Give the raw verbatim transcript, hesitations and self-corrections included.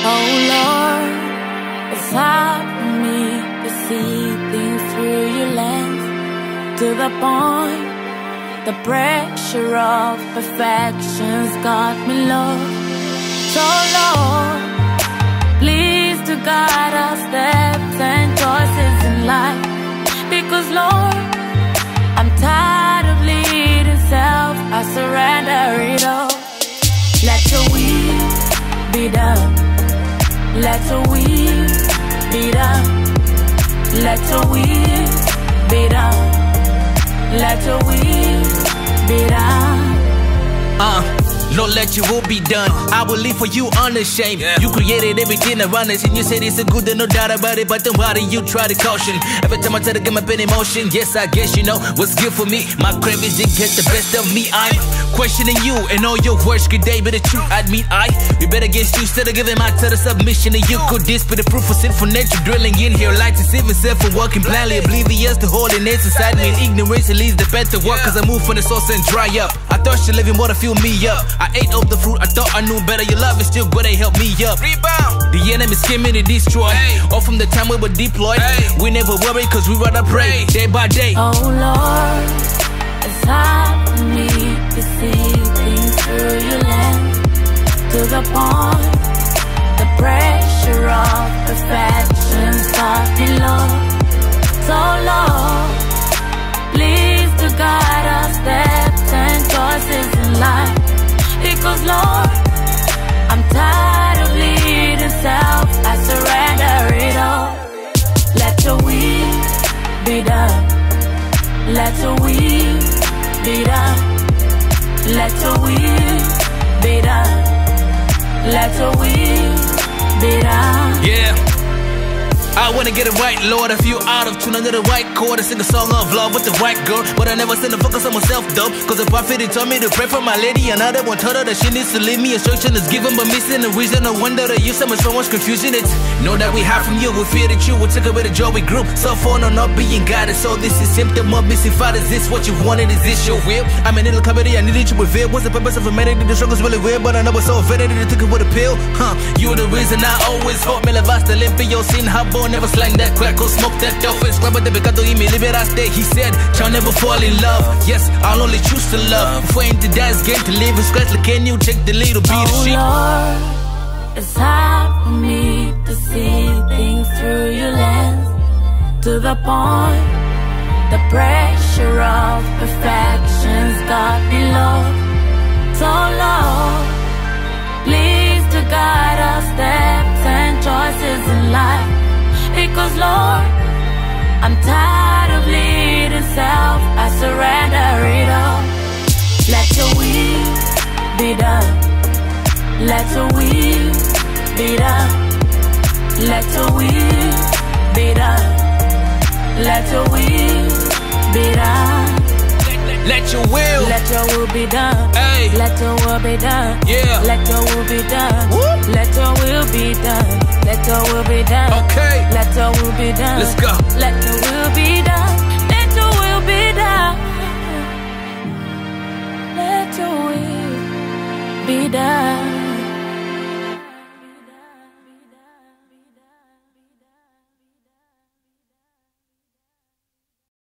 Oh Lord, it's hard for me to see things through your lens, to the point the pressure of perfection's got me low. So Lord, please to guide our steps and choices in life, because Lord, I'm tired of leading self, I surrender it all. Let your will be done. Let your will be done. Let your will be done. Let your will be done. Uh Lord, let your will be done. I will live for you unashamed. Yeah. You created everything around us, and you said it's a good, no doubt about it. But then why do you try to caution? Every time I try to get my pen in motion, yes, I guess you know what's good for me. My cravings didn't get the best of me. I'm questioning you and all your words. Could they be the truth? I mean, I be better against you instead of giving my total submission to you. Could this be the proof of sinful nature drilling in here? Light to save myself and walking blindly, oblivious to holiness inside me. And ignorance it leads the path to work, cause I move from the source and dry up. I thought you living more to fill me up. I ate up the fruit, I thought I knew better. Your love is still good, they help me up. Rebound. The enemy scheming to destroy. Hey. All from the time we were deployed. Hey. We never worry cause we rather pray day by day. Oh Lord, it's hard for me to see things through your lens, to the point the pressure of perfection's got me low. So Lord, please to guide our steps and choices in life, because Lord, I'm tired of leading self, I surrender it all. Let your will be done. Let your will be done. Let your will be done. Let your will be done. Yeah, I wanna get it right, Lord. I feel out of tune under the right chord. I sing a song of love with the right girl, but I never send a focus on myself though, cause the prophet he told me to pray for my lady. Another one told her that she needs to leave me. Instruction is given but missing the reason. No wonder that you so much so much confusion. It's know that we hide from you, we fear that you will take away the joy we grew. So far no not being guided, so this is symptom of missing fight. Is this what you wanted? Is this your will? I'm in a little comedy, I needed you to reveal. What's the purpose of humanity? The struggle's really weird, but I know it's so offended that it took it with a pill. Huh, you're the reason I always hope. Me levaste limpio sin jabón. Never slang that crack or smoke that dope. Escrapa de pecado y me liberaste. He said, shall never fall in love. Yes, I'll only choose to love. Fue into dance game to live in scratch. Like can you check the lead or be the sheep? Oh Lord, it's hard for me to see things through your lens, to the point the pressure of perfection's got me low. So Lord, please to guide our steps and choices in life, because Lord, I'm tired of leading self, I surrender it all. Let your will be done. Let your will be done. Let your will be done. Let your will be done. Let your will, let your will be done. Hey. Let your will be done. Yeah. Let your will be done. Woo. Let your will be done. Let your will be done. Okay. Let your will be done. Let's go. Let your will be done.